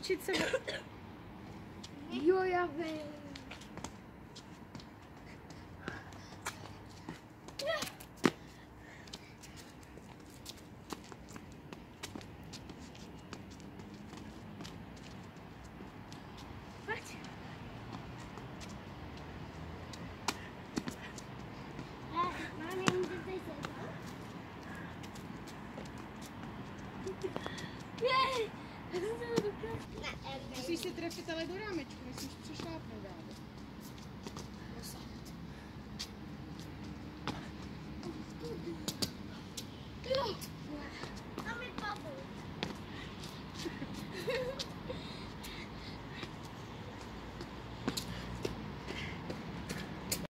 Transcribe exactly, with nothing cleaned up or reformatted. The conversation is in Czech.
naučit se... Jo, já vím. Musíš si trefit ale do rámečku, musíš přešlápnout dál. Jo.